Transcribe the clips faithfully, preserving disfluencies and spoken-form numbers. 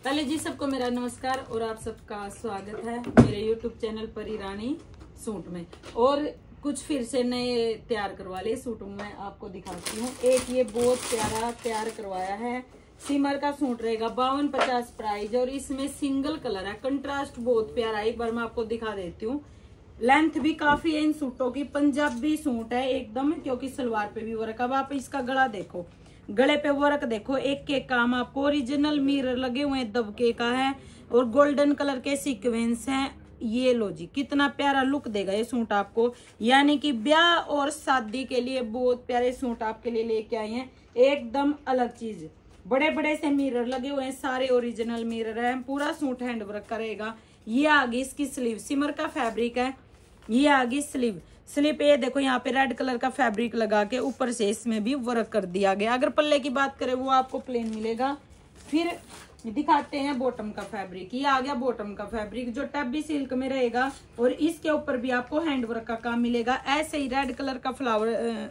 पहले जी सबको मेरा नमस्कार और आप सबका स्वागत है मेरे यूट्यूब चैनल परी रानी सूट में। और कुछ फिर से नए तैयार करवा लिए सूट मैं आपको दिखाती हूँ। एक ये बहुत प्यारा तैयार करवाया है, सिमर का सूट रहेगा, बावन पचास प्राइस और इसमें सिंगल कलर है, कंट्रास्ट बहुत प्यारा है। एक बार मैं आपको दिखा देती हूँ। लेंथ भी काफी है इन सूटों की, पंजाबी सूट है एकदम, क्योंकि सलवार पे भी वर्क। अब आप इसका गला देखो, गले पे वर्क देखो, एक के काम आपको ओरिजिनल मिरर लगे हुए हैं, दबके का है और गोल्डन कलर के सीक्वेंस हैं। ये लो जी, कितना प्यारा लुक देगा ये सूट आपको, यानी कि ब्याह और शादी के लिए बहुत प्यारे सूट आपके लिए लेके आए हैं। एकदम अलग चीज, बड़े बड़े से मिरर लगे हुए हैं, सारे ओरिजिनल मिरर है। पूरा सूट हैंड वर्क करेगा। ये आगे इसकी स्लीव, सिमर का फैब्रिक है। ये आगे स्लीव, स्लीव पे ये देखो, यहाँ पे रेड कलर का फैब्रिक लगा के ऊपर से इसमें भी वर्क कर दिया गया। अगर पल्ले की बात करें वो आपको प्लेन मिलेगा। फिर दिखाते हैं बॉटम का फैब्रिक। ये आ गया बॉटम का फैब्रिक जो टैबी सिल्क में रहेगा और इसके ऊपर भी आपको हैंड वर्क का काम मिलेगा। ऐसे ही रेड कलर का फ्लावर,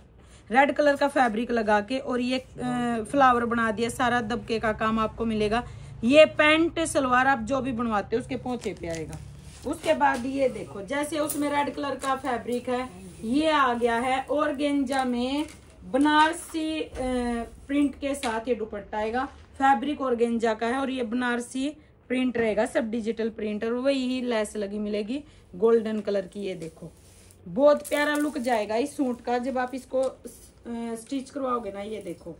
रेड कलर का फैब्रिक लगा के और ये फ्लावर बना दिया, सारा दबके का काम आपको मिलेगा। ये पैंट सलवार आप जो भी बनवाते हो उसके पोंचे पे आएगा। उसके बाद ये देखो, जैसे उसमें रेड कलर का फैब्रिक है, ये आ गया है ऑर्गेन्जा में बनारसी प्रिंट के साथ ये दुपट्टा आएगा। फैब्रिक ऑर्गेन्जा का है और ये बनारसी प्रिंट रहेगा, सब डिजिटल प्रिंट, और वही लेस लगी मिलेगी गोल्डन कलर की। ये देखो बहुत प्यारा लुक जाएगा इस सूट का जब आप इसको स्टिच करवाओगे ना। ये देखो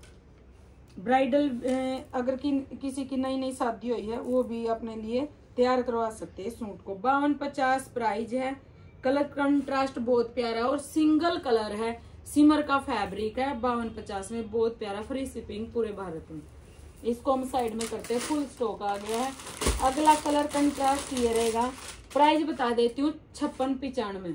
ब्राइडल, अगर कि, किसी की नई नई शादी हुई है वो भी अपने लिए तैयार करवा सकते हैं सूट को। बावन पचास प्राइस है। कलर कंट्रास्ट बहुत प्यारा और सिंगल कलर है, सिमर का फैब्रिक है। बावन पचास में बहुत प्यारा, फ्री शिपिंग पूरे भारत में। इसको हम साइड में करते हैं, फुल स्टॉक आ गया है। अगला कलर कंट्रास्ट ये रहेगा, प्राइस बता देती हूँ छप्पन पिचानवे।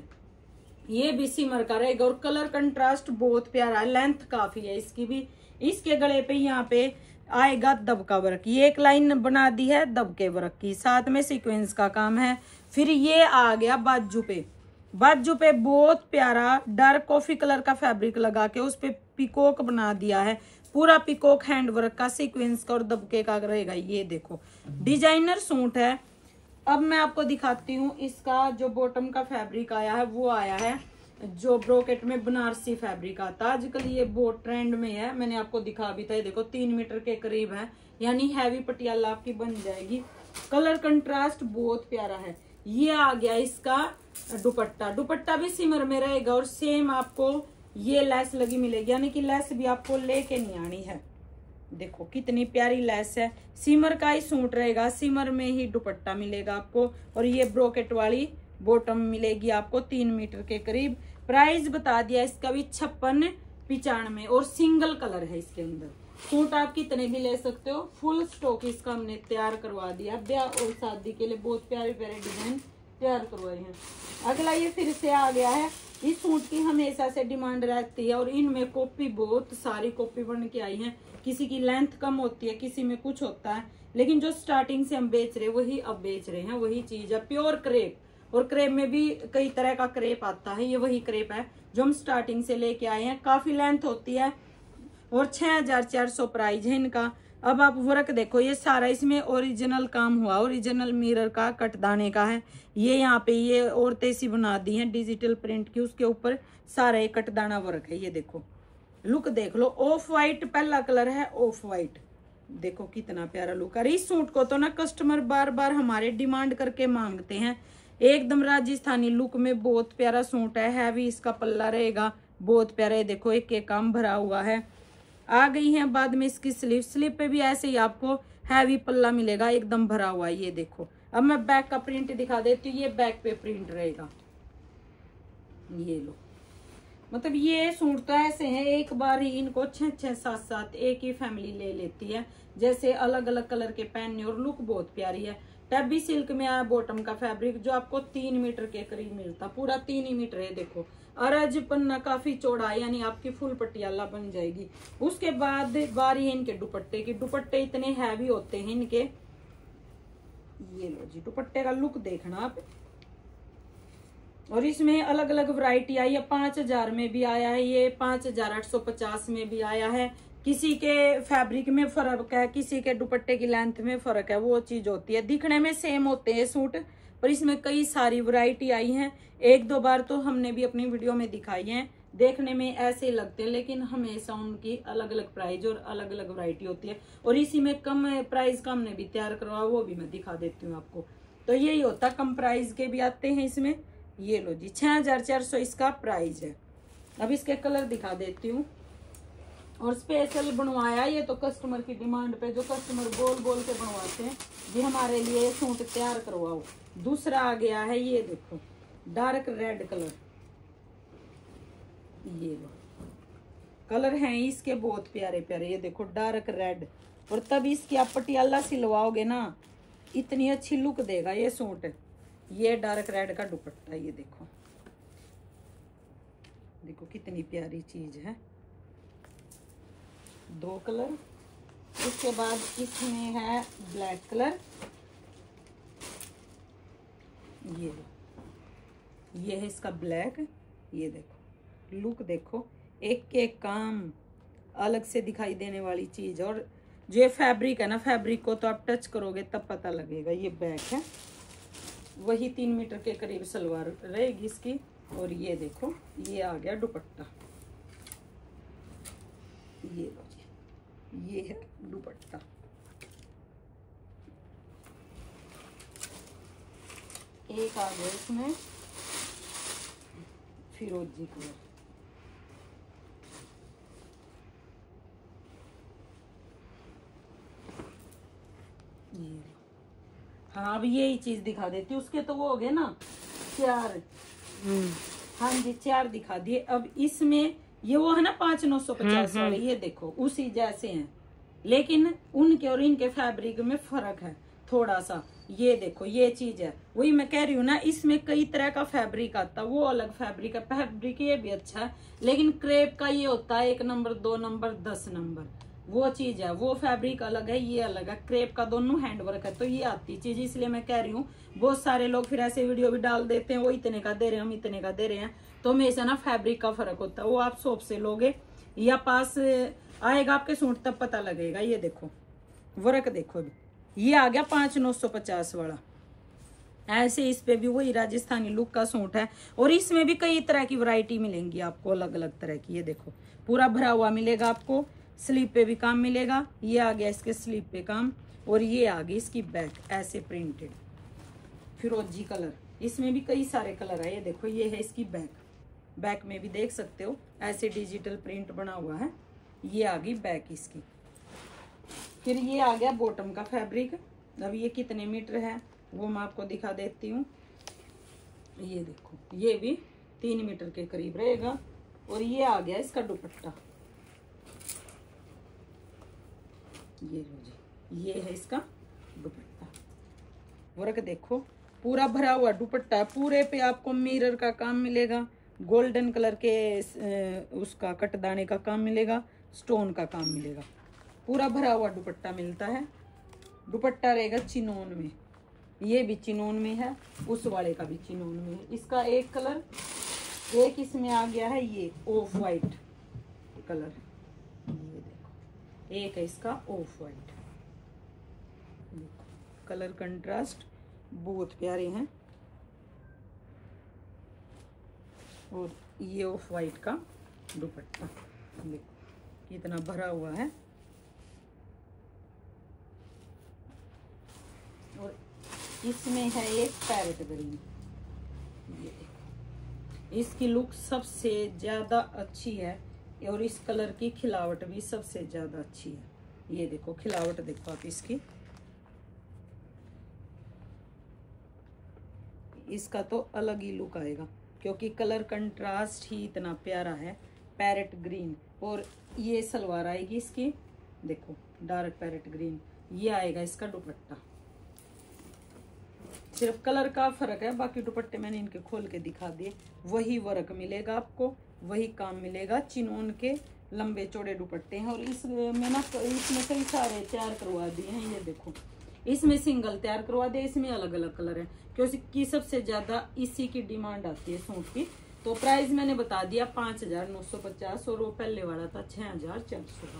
ये भी सिमर का रहेगा और कलर कंट्रास्ट बहुत प्यारा है, लेंथ काफी है इसकी भी। इसके गले पे यहाँ पे आएगा दबका वर्क, ये एक लाइन बना दी है दबके वर्क की, साथ में सीक्वेंस का काम है। फिर ये आ गया बाजू पे, बाजू पे बहुत प्यारा डार्क कॉफी कलर का फैब्रिक लगा के उस पे पिकॉक बना दिया है, पूरा पिकॉक हैंड वर्क का, सीक्वेंस का और दबके का रहेगा। ये देखो डिजाइनर सूट है। अब मैं आपको दिखाती हूँ इसका जो बॉटम का फैब्रिक आया है, वो आया है जो ब्रोकेट में बनारसी फैब्रिक आता है। आजकल ये बहुत ट्रेंड में है, मैंने आपको दिखा भी था। ये देखो तीन मीटर के करीब है, यानी हैवी पटियाला आपकी बन जाएगी। कलर कंट्रास्ट बहुत प्यारा है। ये आ गया इसका दुपट्टा, दुपट्टा भी सिमर में रहेगा और सेम आपको ये लेस लगी मिलेगी, यानी कि लेस भी आपको लेके नहीं आनी है। देखो कितनी प्यारी लेस है, सिमर का ही सूट रहेगा, सिमर में ही दुपट्टा मिलेगा आपको और ये ब्रोकेट वाली बॉटम मिलेगी आपको तीन मीटर के करीब। प्राइस बता दिया इसका भी छप्पन पिचानवे और सिंगल कलर है इसके अंदर। सूट आप कितने भी ले सकते हो, फुल स्टॉक इसका हमने तैयार करवा दिया। ब्याह और शादी के लिए बहुत प्यारे प्यारे डिजाइन तैयार करवाए हैं। अगला ये फिर से आ गया है, इस सूट की हमेशा से डिमांड रहती है और इनमें कॉपी बहुत सारी कॉपी बन के आई है। किसी की लेंथ कम होती है, किसी में कुछ होता है, लेकिन जो स्टार्टिंग से हम बेच रहे वही अब बेच रहे हैं, वही चीज है। प्योर क्रेप, और क्रेप में भी कई तरह का क्रेप आता है, ये वही क्रेप है जो हम स्टार्टिंग से लेके आए हैं। काफी लेंथ होती है और छह हजार चार सौ प्राइस है इनका। अब आप वर्क देखो, ये सारा इसमें ओरिजिनल काम हुआ, ओरिजिनल मिरर का कटदाने का है। ये यहाँ पे ये औरतें सी बना दी हैं डिजिटल प्रिंट की, उसके ऊपर सारा ये कटदाना वर्क है। ये देखो लुक देख लो, ऑफ वाइट पहला कलर है, ऑफ वाइट। देखो कितना प्यारा लुक है। इस सूट को तो ना कस्टमर बार बार हमारे डिमांड करके मांगते हैं। एकदम राजस्थानी लुक में बहुत प्यारा सूट है, हैवी इसका पल्ला रहेगा, बहुत प्यारा है। देखो एक एक काम भरा हुआ है। आ गई है बाद में इसकी स्लीव, स्लीव पे भी ऐसे ही आपको हैवी पल्ला मिलेगा, एकदम भरा हुआ है। ये देखो, अब मैं बैक का प्रिंट दिखा देती हूँ। ये बैक पे प्रिंट रहेगा, ये लो। मतलब ये सूट तो ऐसे हैं, एक बार ही इनको छह छह सात सात एक ही फैमिली ले लेती है, जैसे अलग अलग कलर के पहनने, और लुक बहुत प्यारी है। टैबी सिल्क में आया बॉटम का फैब्रिक जो आपको तीन मीटर के करीब मिलता, पूरा तीन ही मीटर है। देखो अरज पन्ना काफी चौड़ा है, यानी आपकी फुल पटियाला बन जाएगी। उसके बाद बारी है इनके दुपट्टे की। दुपट्टे इतने हैवी होते हैं इनके। ये लो जी, दुपट्टे का लुक देखना आप। और इसमें अलग अलग वैरायटी आई है, पांच हजार में भी आया है, ये पांच हजार आठ सौ पचास में भी आया है, किसी के फैब्रिक में फर्क है, किसी के दुपट्टे की लेंथ में फर्क है, वो चीज होती है। दिखने में सेम होते हैं सूट, पर इसमें कई सारी वैरायटी आई हैं। एक दो बार तो हमने भी अपनी वीडियो में दिखाई है, देखने में ऐसे लगते हैं, लेकिन हमेशा उनकी अलग अलग प्राइस और अलग अलग वैरायटी होती है। और इसी में कम प्राइस का हमने भी तैयार करवा, वो भी मैं दिखा देती हूँ आपको। तो यही होता, कम प्राइस के भी आते हैं इसमें। ये लो जी, छह हजार चार सौ इसका प्राइस है। अब इसके कलर दिखा देती हूँ। और स्पेशल बनवाया ये तो कस्टमर की डिमांड पे, जो कस्टमर बोल बोल के बनवाते हैं जी हमारे लिए सूट तैयार करवाओ। दूसरा आ गया है, ये देखो डार्क रेड कलर। ये लो कलर हैं इसके बहुत प्यारे प्यारे, ये देखो डार्क रेड। और तब इसकी आप पटियाला सिलवाओगे ना, इतनी अच्छी लुक देगा ये सूट। ये डार्क रेड का दुपट्टा, ये देखो देखो कितनी प्यारी चीज है। दो कलर, उसके बाद इसमें है ब्लैक कलर। ये ये है इसका ब्लैक। ये देखो लुक देखो, एक के एक काम अलग से दिखाई देने वाली चीज। और जो ये फैब्रिक है ना, फैब्रिक को तो आप टच करोगे तब पता लगेगा। ये बैक है, वही तीन मीटर के करीब सलवार रहेगी इसकी। और ये देखो ये आ गया दुपट्टा। ये लो जी, ये है दुपट्टा। एक आ गया इसमें फिरोजी कलर। ये हाँ, अब यही चीज दिखा देती हूँ। उसके तो वो हो गए ना चार, हाँ जी चार दिखा दिए। अब इसमें ये वो है ना पांच नौ सौ पचास वाले, ये देखो उसी जैसे हैं, लेकिन उनके और इनके फैब्रिक में फर्क है थोड़ा सा। ये देखो ये चीज है, वही मैं कह रही हूँ ना, इसमें कई तरह का फैब्रिक आता है, वो अलग फैब्रिक है। फैब्रिक ये भी अच्छा है, लेकिन क्रेप का ये होता है एक नंबर, दो नंबर, दस नंबर, वो चीज है। वो फैब्रिक अलग है, ये अलग है। क्रेप का दोनों हैंडवर्क है, तो ये आती चीज। इसलिए मैं कह रही हूँ, बहुत सारे लोग फिर ऐसे वीडियो भी डाल देते हैं, वो इतने का दे रहे हैं, हम इतने का दे रहे हैं। तो हमेशा ना फैब्रिक का फर्क होता है, वो आप शॉप से लोगे या पास आएगा आपके सूट तब पता लगेगा। ये देखो वर्क देखो, ये आ गया पांच नौ सौ पचास वाला। ऐसे इस पे भी वही राजस्थानी लुक का सूट है। और इसमें भी कई तरह की वैरायटी मिलेंगी आपको, अलग अलग तरह की। ये देखो पूरा भरा हुआ मिलेगा आपको, स्लीव पे भी काम मिलेगा। ये आ गया इसके स्लीव पे काम। और ये आ गई इसकी बैक, ऐसे प्रिंटेड फिरोजी कलर। इसमें भी कई सारे कलर है। ये देखो ये है इसकी बैक, बैक में भी देख सकते हो ऐसे डिजिटल प्रिंट बना हुआ है। ये आ गई बैक इसकी। फिर ये आ गया बॉटम का फैब्रिक। अब ये कितने मीटर है वो मैं आपको दिखा देती हूँ। ये देखो ये भी तीन मीटर के करीब रहेगा। और ये आ गया इसका दुपट्टा। ये लो जी, ये है इसका दुपट्टा। वर्क देखो पूरा भरा हुआ दुपट्टा है, पूरे पे आपको मिरर का काम मिलेगा, गोल्डन कलर के उसका कटदाने का काम मिलेगा, स्टोन का काम मिलेगा। पूरा भरा हुआ दुपट्टा मिलता है। दुपट्टा रहेगा चिनोन में, ये भी चिनोन में है, उस वाले का भी चिनोन में है। इसका एक कलर, एक इसमें आ गया है ये ऑफ वाइट कलर। ये देखो एक है इसका ऑफ वाइट। कलर कंट्रास्ट बहुत प्यारे हैं। और ये ऑफ वाइट का दुपट्टा देखो कितना भरा हुआ है। और इसमें है एक पैरेट ग्रीन। ये देखो इसकी लुक सबसे ज्यादा अच्छी है, और इस कलर की खिलावट भी सबसे ज्यादा अच्छी है। ये देखो खिलावट देखो आप इसकी, इसका तो अलग ही लुक आएगा, क्योंकि कलर कंट्रास्ट ही इतना प्यारा है। पैरेट ग्रीन, और ये सलवार आएगी इसकी देखो डार्क पैरेट ग्रीन। ये आएगा इसका दुपट्टा। सिर्फ कलर का फर्क है, बाकी दुपट्टे मैंने इनके खोल के दिखा दिए। वही वर्क मिलेगा आपको, वही काम मिलेगा। चिनोन के लंबे चौड़े दुपट्टे हैं। और इसमें ना इसमें कई सारे तैयार करवा दिए हैं। ये देखो इसमें सिंगल तैयार करवा दिया, इसमें अलग अलग कलर है, क्योंकि सबसे ज्यादा इसी की डिमांड आती है सूट की। तो प्राइस मैंने बता दिया पाँच हजार नौ सौ पचास, और वो पहले वाला था छह हजार चार सौ का।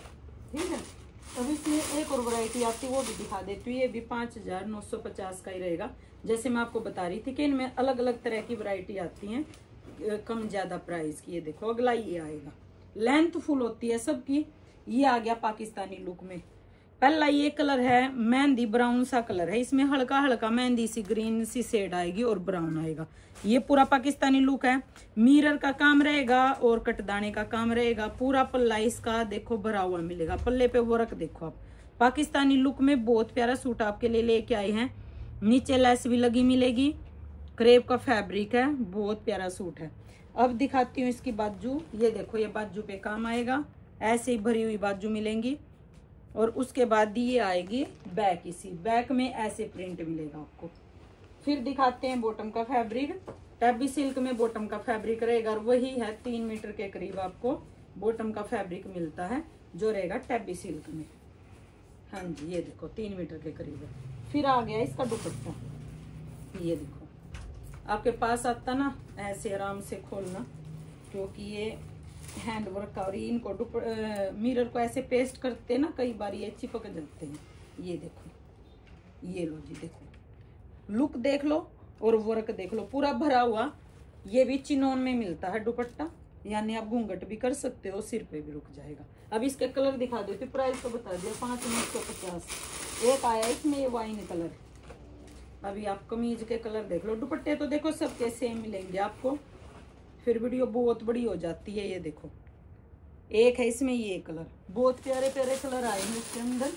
ठीक है। अब इसमें एक और वैरायटी आती है, वो भी दिखा देती हूँ। ये भी पाँच हजार नौ सौ पचास का ही रहेगा। जैसे मैं आपको बता रही थी कि इनमें अलग अलग तरह की वैरायटी आती हैं कम ज्यादा प्राइस की। ये देखो अगला ये आएगा, लेंथ फुल होती है सबकी। ये आ गया पाकिस्तानी लुक में। पहला ये कलर है मेहंदी ब्राउन सा कलर है, इसमें हल्का हल्का मेहंदी सी ग्रीन सी शेड आएगी और ब्राउन आएगा। ये पूरा पाकिस्तानी लुक है। मिरर का काम रहेगा और कटदाने का काम रहेगा। पूरा पल्ला इसका देखो भरा हुआ मिलेगा, पल्ले पे वर्क देखो आप। पाकिस्तानी लुक में बहुत प्यारा सूट आपके लिए लेके आए हैं। नीचे लेस भी लगी मिलेगी, क्रेप का फैब्रिक है, बहुत प्यारा सूट है। अब दिखाती हूँ इसकी बाजू। ये देखो ये बाजू पे काम आएगा, ऐसे ही भरी हुई बाजू मिलेंगी। और उसके बाद ये आएगी बैक, इसी बैक में ऐसे प्रिंट मिलेगा आपको। फिर दिखाते हैं बॉटम का फैब्रिक। टैबी सिल्क में बॉटम का फैब्रिक रहेगा और वही है तीन मीटर के करीब आपको बॉटम का फैब्रिक मिलता है, जो रहेगा टैबी सिल्क में। हाँ जी, ये देखो तीन मीटर के करीब है। फिर आ गया इसका दुपट्टा। ये देखो आपके पास आता ना, ऐसे आराम से खोलना, क्योंकि ये हैंड वर्क का। और इनको मिरर को ऐसे पेस्ट करते हैं ना, कई बार ये चिपक जाते हैं। ये देखो, ये लो जी, देखो लुक देख लो और वर्क देख लो, पूरा भरा हुआ। ये भी चिनोन में मिलता है दुपट्टा, यानी आप घूंघट भी कर सकते हो, सिर पे भी रुक जाएगा। अब इसके कलर दिखा देती हूँ, प्राइस तो बता दिया पाँच नौ सौ पचास। एक आया इसमें ये वाइन कलर। अभी आप कमीज के कलर देख लो। दुपट्टे तो देखो सबके सेम मिलेंगे आपको, फिर वीडियो बहुत बड़ी हो जाती है। ये देखो एक है इसमें ये कलर, बहुत प्यारे प्यारे कलर आए हैं इसके अंदर।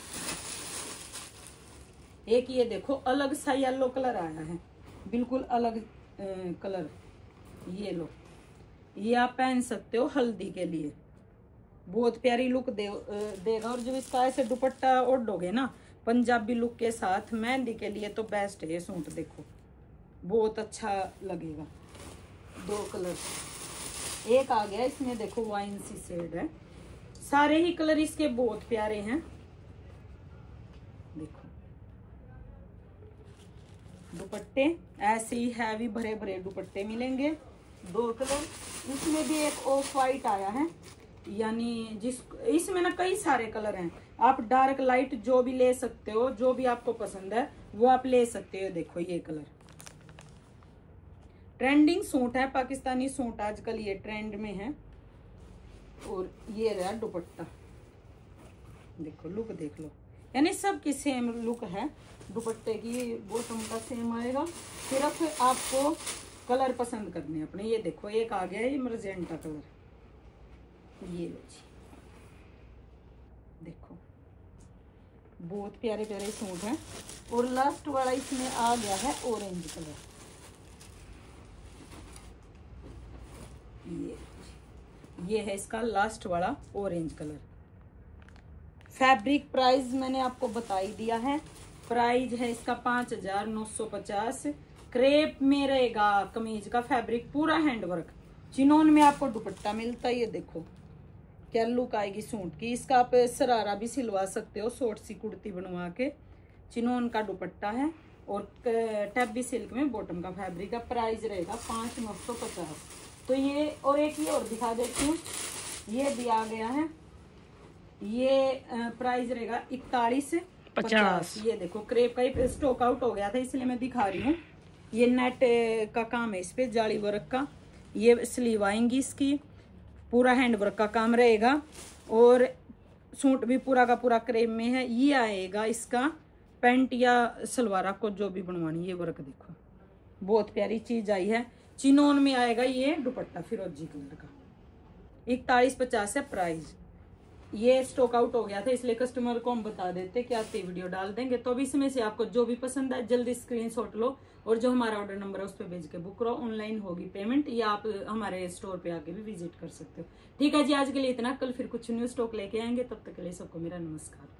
एक ये देखो अलग सा येलो कलर आया है, बिल्कुल अलग ए, कलर। ये लो, ये आप पहन सकते हो हल्दी के लिए, बहुत प्यारी लुक दे, देगा। और जब इसका ऐसे दुपट्टा ओढ़ोगे ना पंजाबी लुक के साथ, मेहंदी के लिए तो बेस्ट है ये सूट। देखो बहुत अच्छा लगेगा। दो कलर, एक आ गया इसमें देखो वाइन सी शेड है। सारे ही कलर इसके बहुत प्यारे हैं। देखो दुपट्टे ऐसे ही हैवी भरे भरे दुपट्टे मिलेंगे। दो कलर, इसमें भी एक ऑफ वाइट आया है, यानी जिस इसमें ना कई सारे कलर हैं। आप डार्क लाइट जो भी ले सकते हो, जो भी आपको पसंद है वो आप ले सकते हो। देखो ये कलर ट्रेंडिंग सूट है, पाकिस्तानी सूट आजकल ये ट्रेंड में है। और ये रहा दुपट्टा, देखो लुक देख लो, यानी सब की सेम लुक है। दुपट्टे की बॉटम का सेम आएगा, सिर्फ आपको कलर पसंद करने अपने। ये देखो एक आ गया ये मरजेंटा कलर, ये लो जी, देखो बहुत प्यारे प्यारे सूट हैं। और लास्ट वाला इसमें आ गया है ऑरेंज कलर। ये ये है इसका लास्ट वाला ऑरेंज कलर। फैब्रिक प्राइस मैंने आपको बता ही दिया है। प्राइस है इसका पाँच हजार नौ सौ पचास। क्रेप में रहेगा कमीज का फैब्रिक, पूरा हैंडवर्क। चिनोन में आपको दुपट्टा मिलता है। ये देखो क्या लुक आएगी सूट की। इसका आप सरारा भी सिलवा सकते हो, शॉर्ट सी कुर्ती बनवा के। चिनोन का दुपट्टा है और टैबी सिल्क में बॉटम का फैब्रिक का। प्राइस रहेगा पाँच नौ सौ पचास। तो ये और एक ये और दिखा देती हूँ, ये भी आ गया है। ये प्राइस रहेगा इकतालीस पचास। ये देखो क्रेप का ही स्टॉक आउट हो गया था, इसलिए मैं दिखा रही हूँ। ये नेट का काम है इस पे, जाली वर्क का। ये स्लीव आएंगी इसकी, पूरा हैंड वर्क का काम रहेगा। और सूट भी पूरा का पूरा क्रेप में है। ये आएगा इसका पैंट या सलवार को जो भी बनवानी, ये वर्क देखो बहुत प्यारी चीज आई है। चिनोन में आएगा ये दुपट्टा फिरोजी कलर का। इकतालीस पचास है प्राइस। ये स्टॉक आउट हो गया था, इसलिए कस्टमर को हम बता देते कि आते वीडियो डाल देंगे। तो अब इसमें से आपको जो भी पसंद है जल्दी स्क्रीनशॉट लो और जो हमारा ऑर्डर नंबर है उस पर भेज के बुक करो। ऑनलाइन होगी पेमेंट, या आप हमारे स्टोर पे आके भी विजिट कर सकते हो। ठीक है जी, आज के लिए इतना। कल फिर कुछ न्यू स्टॉक लेके आएंगे, तब तक के लिए सबको मेरा नमस्कार।